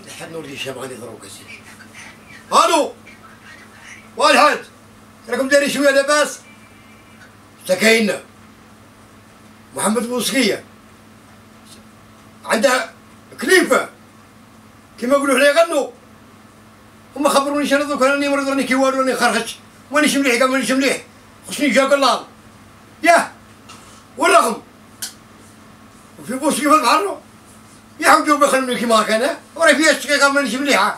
لحد نور الشام غادي يضربوك اسيدي. الو والحاج راكم دايرين شويه لاباس؟ سكاينة محمد بوسكية عندها كليفة كيما يقولوا حنا يغنوا. هما خبروني شنو دوك راني مريض راني كيوالو راني خرجت مانيش مليح كاع مانيش مليح خصني جاك الله ياه والرقم وفي بوسكي في البحر يحاولوا يخلوني كيما هكا انا وراه فيها الشقيقة مانيش مليحة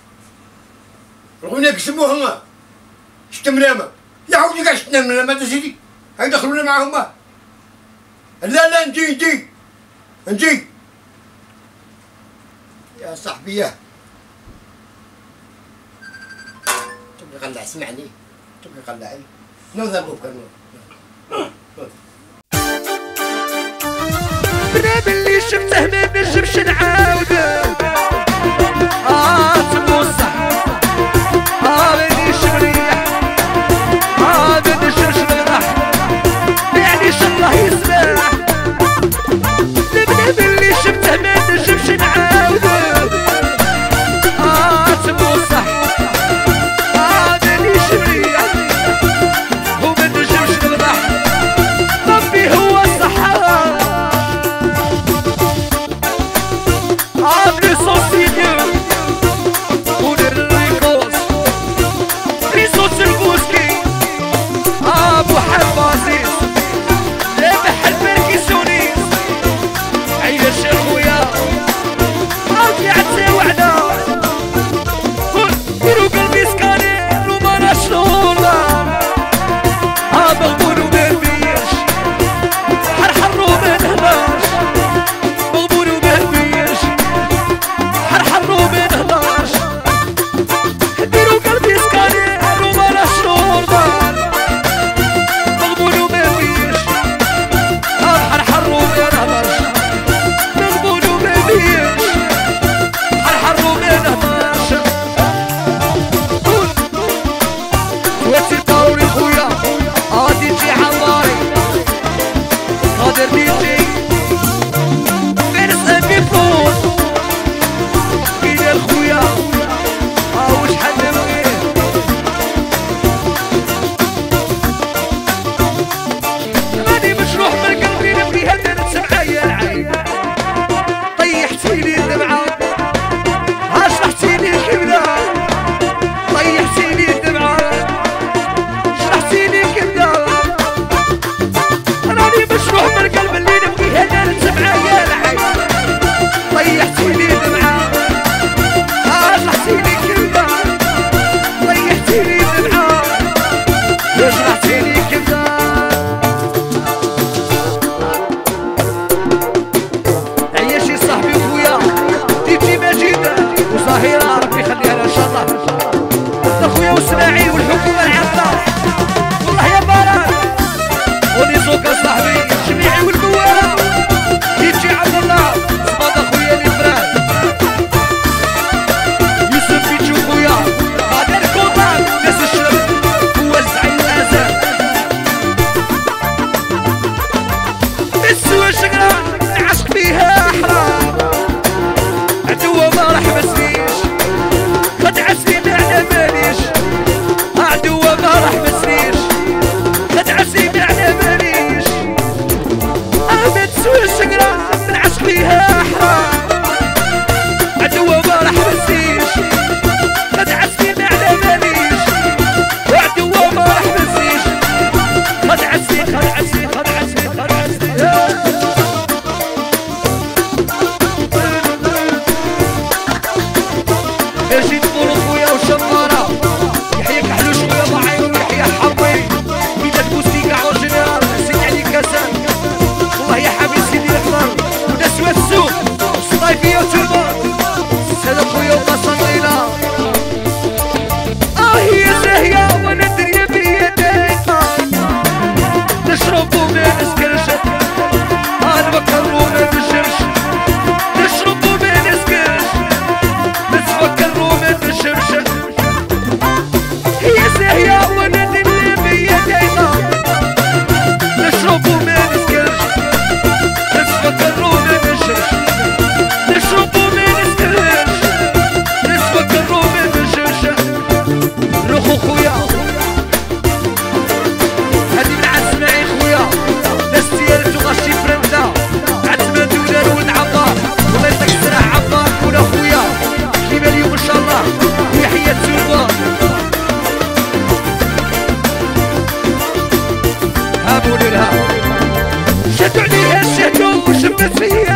رغم يسموها شتا منامة يحاولوا كاع شتا منامة تا سيدي يدخلونا معاهم لا نجي يا صاحبي ياه تبغي قلع اسمعني تبغي قلعي نوذا بوك بلا باللي شفته ما نجمش نعاوده تبوصح مانيش مريح ما نجمش نغرح معليش الله يسمح بلا باللي شفته ما نجمش نعاوده تبوصح مانيش مريح وما نجمش نغرح ربي هو الصحة ابو حب عزيز لابح البركيسونيس عيش خويا عاودي عتسى وعدا ديرو قلبي سكاني وما نشرونا مغبون وما نبيش حرحر وما نهضرش مغبون وما نبيش حرحر وما نهضرش ديرو قلبي سكاني وما نشرونا واسماعيل والحكومة العامة والله يا باران ونيسوك صاحبي شميعي والبوالة يجي عبد الله صمد اخويا الافراد يوسف بيتشو خويا قادر كوطان ناس الشرف هو الزعيم الازل السوا شقرا نعشق فيها حرام عدوة ما راح مسنيش فتعسني معنا ماليش عدوة ما راح مسنيش فتعسني معنا ماليش ما تسوى الشقرا نعشق فيها حرام عدوة ما راح مسنيش فتعسني معنا ماليش وعدوة ما راح مسنيش خدعسني اجي تقول خويا وشمارة يحيى كحلوش خويا ضعيف ويحيى حربي وليدات بوستيكا اورجينال سيدي علي كاسان والله يا حبيبي سيدي اكبر وناس السوق الناس فيا